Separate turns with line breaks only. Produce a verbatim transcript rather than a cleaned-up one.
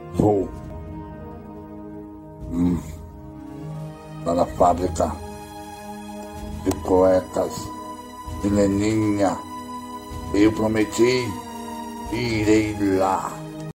Vou hum, para a fábrica de cuecas de Leninha. Eu prometi, irei lá.